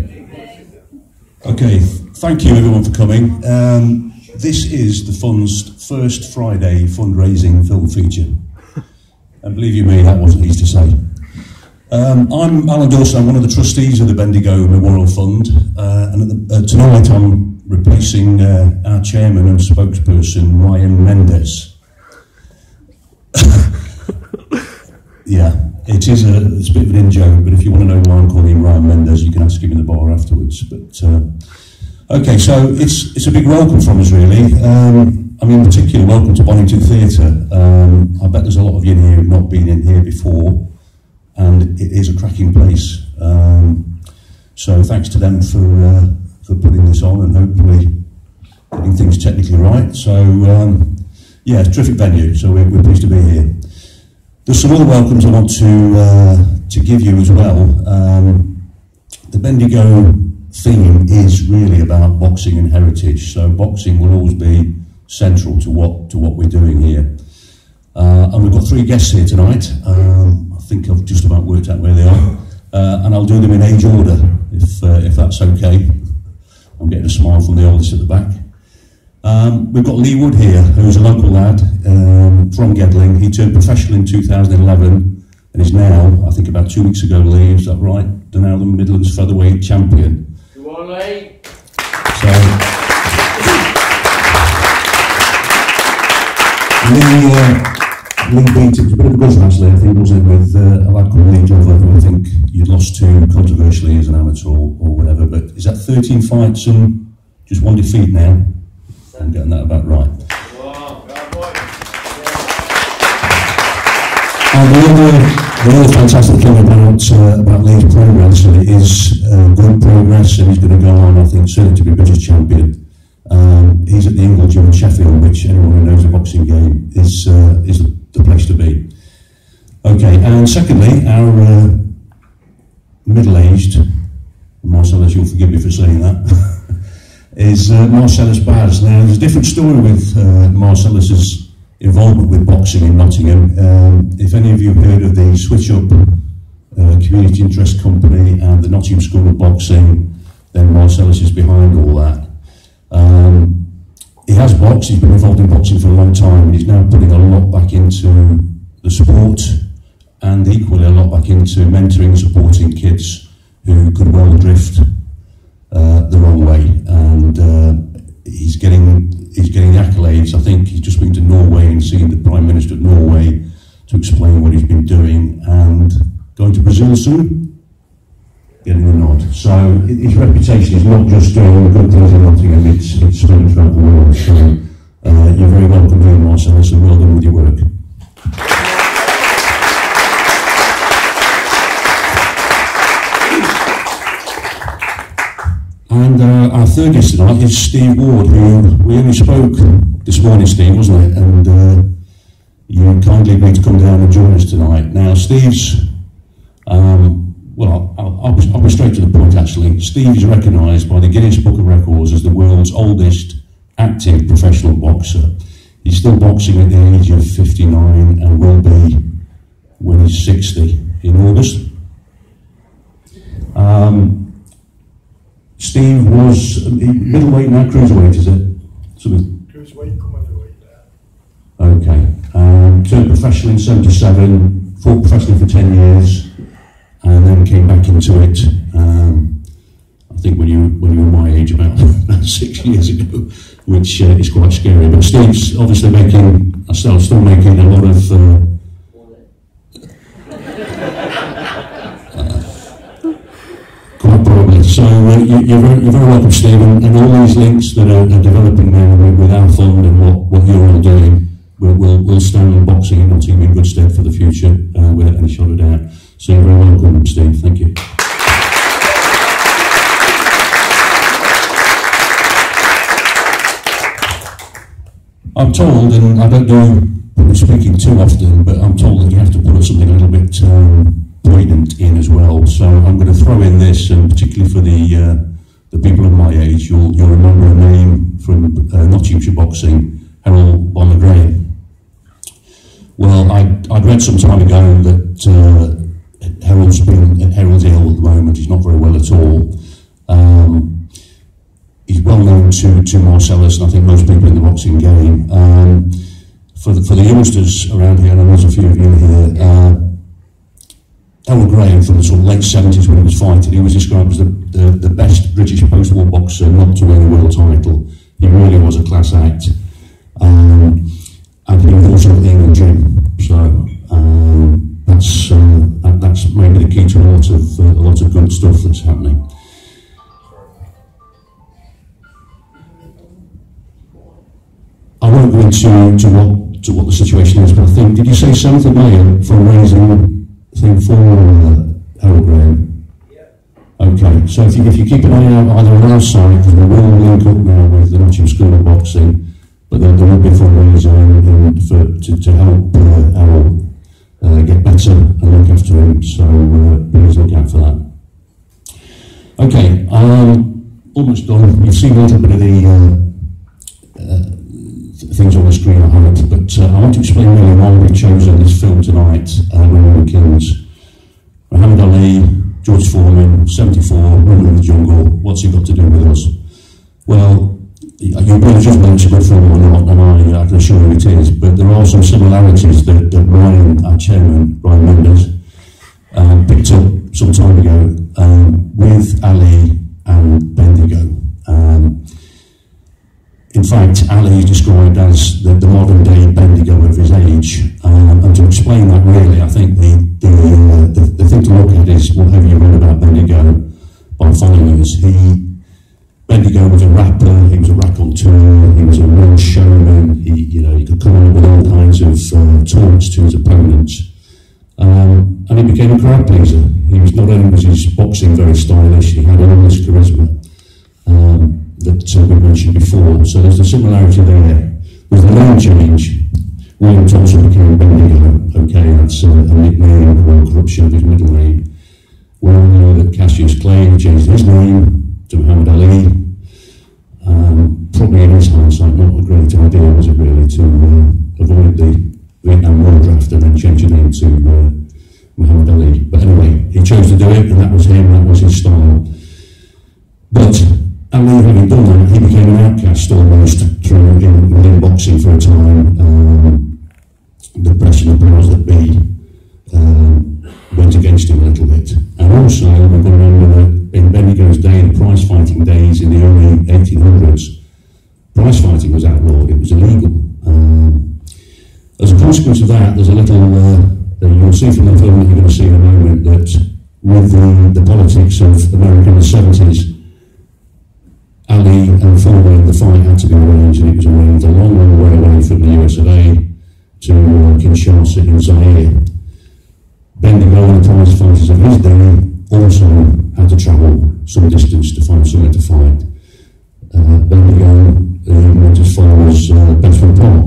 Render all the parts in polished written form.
Okay, thank you everyone for coming. This is the Fund's first Friday fundraising film feature. And believe you me, that wasn't easy to say. I'm Alan Dawson, I'm one of the trustees of the Bendigo Memorial Fund, and tonight I'm replacing our chairman and spokesperson, Ryan Mendes. Yeah, it's a bit of an in-joke, but if you want to know why I'm calling him Ryan Mendes, you can ask him in the bar afterwards. But okay, so it's a big welcome from us, really. I mean, in particular, welcome to Bonington Theatre. I bet there's a lot of you here who've not been in here before, and it is a cracking place. So thanks to them for putting this on and hopefully getting things technically right. So yeah, it's a terrific venue, so we're pleased to be here. There's some other welcomes I want to give you as well. The Bendigo theme is really about boxing and heritage, so boxing will always be central to what we're doing here. And we've got three guests here tonight. I think I've just about worked out where they are, and I'll do them in age order if that's okay. I'm getting a smile from the oldest at the back. We've got Lee Wood here, who's a local lad from Gedling. He turned professional in 2011 and is now, I think about 2 weeks ago, Lee, is that right? Now the Midlands featherweight champion. Come on, Lee. So, Lee beat, it was a bit of a buzz actually, I think, wasn't it, with a lad called Lee Glover, who I think you'd lost to controversially as an amateur or whatever, but is that 13 fights and just one defeat now? I'm getting that about right. Wow, and the other fantastic thing about Lee's progress is good progress, and he's going to go on, I think, certainly to be British champion. He's at the Ingle Gym in Sheffield, which anyone who knows the boxing game is the place to be. Okay, and secondly, our middle-aged, Marcellus, you'll forgive me for saying that, is Marcellus Baz. Now, there's a different story with Marcellus's involvement with boxing in Nottingham. If any of you have heard of the Switch Up Community Interest Company and the Nottingham School of Boxing, then Marcellus is behind all that. He has boxed, he's been involved in boxing for a long time, and he's now putting a lot back into the sport and equally a lot back into mentoring and supporting kids who could well drift the wrong way, and he's getting the accolades. I think he's just been to Norway and seen the Prime Minister of Norway to explain what he's been doing, and going to Brazil soon, getting the nod. So his reputation is not just doing good things in Nottingham, it's spreading throughout the world. So you're very welcome here, Marcellus, and well done with your work. And our third guest tonight is Steve Ward, who we only spoke this morning, Steve, wasn't it? And you kindly agreed to come down and join us tonight. Now, Steve's, well, I'll be straight to the point, actually. Steve is recognised by the Guinness Book of Records as the world's oldest active professional boxer. He's still boxing at the age of 59 and will be when he's 60 in August. Steve was middleweight, now cruiserweight, is it? Cruiserweight, come heavyweight there. Okay. Turned professional in 77, fought professionally for 10 years, and then came back into it. I think when you were my age, about 6 years ago, which is quite scary. But Steve's obviously still making a lot of. Quite probably. So you're very welcome, Steve, and all these links that are developing now with our fund and what you're all doing will stand boxing in Nottingham in good stead for the future, without any shot of doubt. So you're very welcome, Steve. Thank you. I'm told, and I don't do public speaking too often, but I'm told that you have to put something a little bit poignant in as well. So I'm going to throw in this, and particularly for the people of my age, you'll remember a name from Nottinghamshire boxing, Harold Bonner-Graham. Well, I'd read some time ago that Harold's ill at the moment. He's not very well at all, to Marcellus, and I think most people in the boxing game. For the youngsters around here, and I know there's a few of you here, Errol Graham, from the sort of late 70s when he was fighting, he was described as the best British post-war boxer not to win a world title. He really was a class act. And he was also at the England gym. So that's maybe the key to a lot of good stuff that's happening. I won't go into what the situation is, but I think, did you say something earlier, fundraising thing for Errol Graham? Yeah. Okay, so if you keep an eye out either on our site, because we will link up now with the Nottingham School of Boxing, but there will be a fundraiser to help Errol get better and look after him, so please look out for that. Okay, almost done. You've seen a little bit of the things on the screen, I hope, but I want to explain really why we've chosen this film tonight, Running the Kings. Muhammad Ali, George Foreman, 74, Running in the Jungle, what's he got to do with us? Well, you better just know it's a good film or not, and I can assure you it is, but there are some similarities that Brian, our chairman, Brian Mendes, picked up some time ago with Ali and Bendigo. In fact, Ali is described as the modern day Bendigo of his age, and to explain that really, I think the thing to look at is what have you read about Bendigo by followers. Bendigo was a rapper, he was a raconteur, he was a real showman, he could come in with all kinds of taunts to his opponents, and he became a crowd pleaser. Not only was his boxing very stylish, he had all this charisma that we mentioned before, so there's a similarity there. There's the name change. William Thompson became Bendigo, okay, that's a nickname or a corruption of his middle name. We all know that Cassius Clay changed his name to Muhammad Ali. Probably in his hindsight, not a great idea, was it really, to avoid the Vietnam War draft and then change his name to Muhammad Ali. But anyway, he chose to do it, and that was him, that was his style. But Ali, having done that, he became an outcast almost within boxing for a time. The press and the powers that be went against him a little bit. And also, we've got to remember that in Bendigo's day, the prize fighting days in the early 1800s, prize fighting was outlawed, it was illegal. As a consequence of that, there's a little, you'll see from the film that you're going to see in a moment, that with the politics of America in the 70s, Ali and Foreman, the fight had to be arranged, and it was arranged a long, long way away from the US of A to Kinshasa in Zaire. Bendigo and the prize fighters of his day also had to travel some distance to find somewhere to fight. Bendigo went as far as Bedford Park.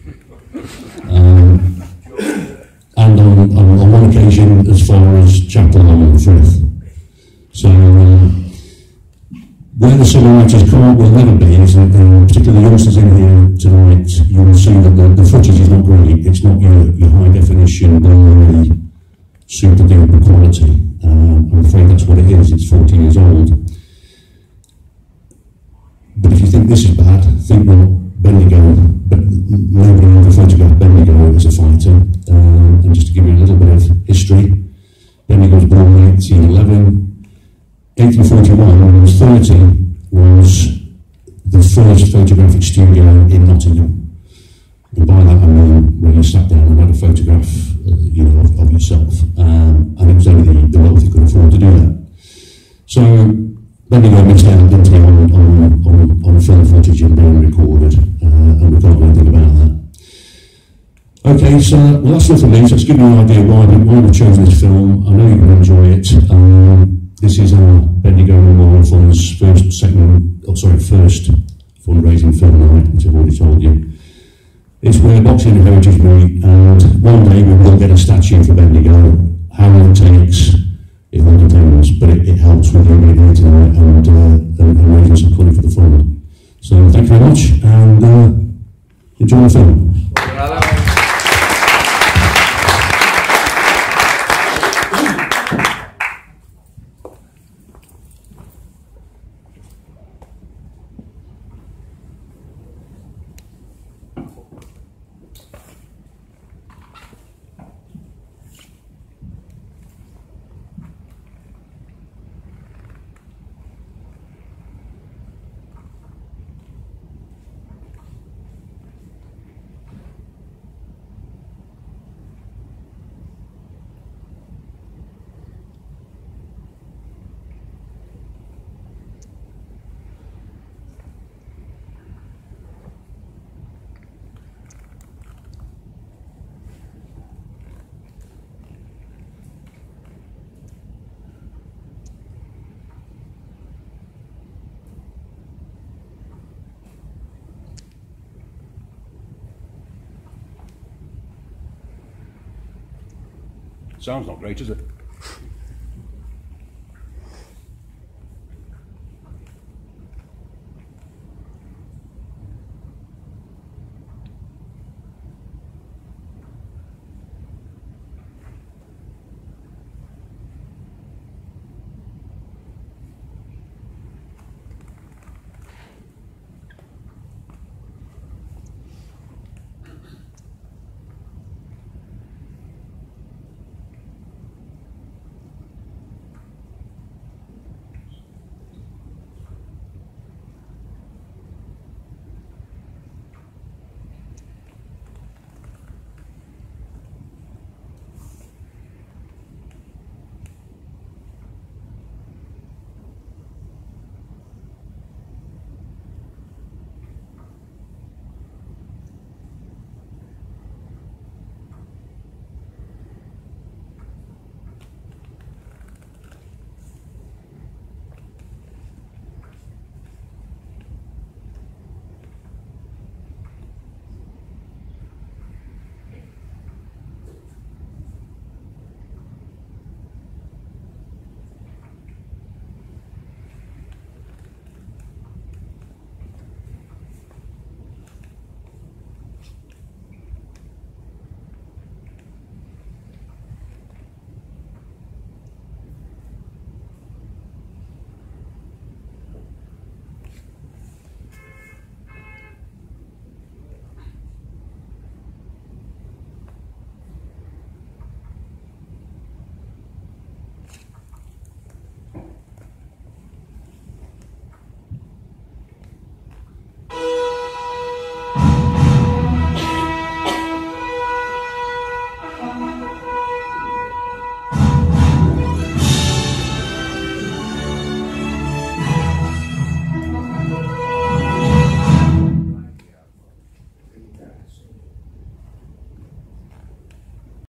And on one occasion as far as Chapel on Frith. So where the similarities will never be is that, particularly the youngsters in here tonight, you will see that the footage is not great. It's not your high definition, blurry, super duper quality. I'm afraid that's what it is. It's 14 years old. But if you think this is bad, think what Bendigo, but nobody ever photographed Bendigo as a fighter. And just to give you a little bit of history, Bendigo was born in 1811. 1841, when he was 30, was the first photographic studio in Nottingham. And by that I mean where you sat down and had a photograph of yourself. And it was only the wealthy could afford to do that. So Bendigo missed out, didn't he, on film footage and being recorded. And we can't do anything about that. Okay, so well, that's not for me, so let's give you an idea why we chose this film. I know you're going to enjoy it. This is our Bendigo Memorial Fund's first fundraising film night, which I've already told you. It's where boxing and heritage meet, and one day we will get a statue for Bendigo. How long it takes, it all depends, but it helps with you being here tonight and raising some money for the fund. So thank you very much, and enjoy the film. Sound's not great, is it?